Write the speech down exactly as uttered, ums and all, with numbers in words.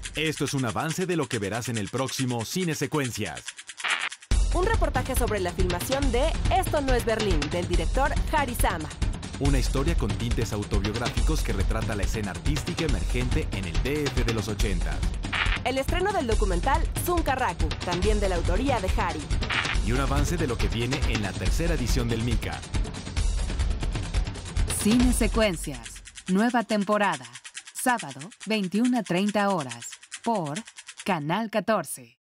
Esto es un avance de lo que verás en el próximo Cine Secuencias. Un reportaje sobre la filmación de Esto no es Berlín, del director Harry Sama. Una historia con tintes autobiográficos que retrata la escena artística emergente en el D F de los ochentas. El estreno del documental Zunkarraku, también de la autoría de Harry. Y un avance de lo que viene en la tercera edición del Mica. Cine Secuencias, nueva temporada. Sábado, veintiuna a treinta horas, por Canal catorce.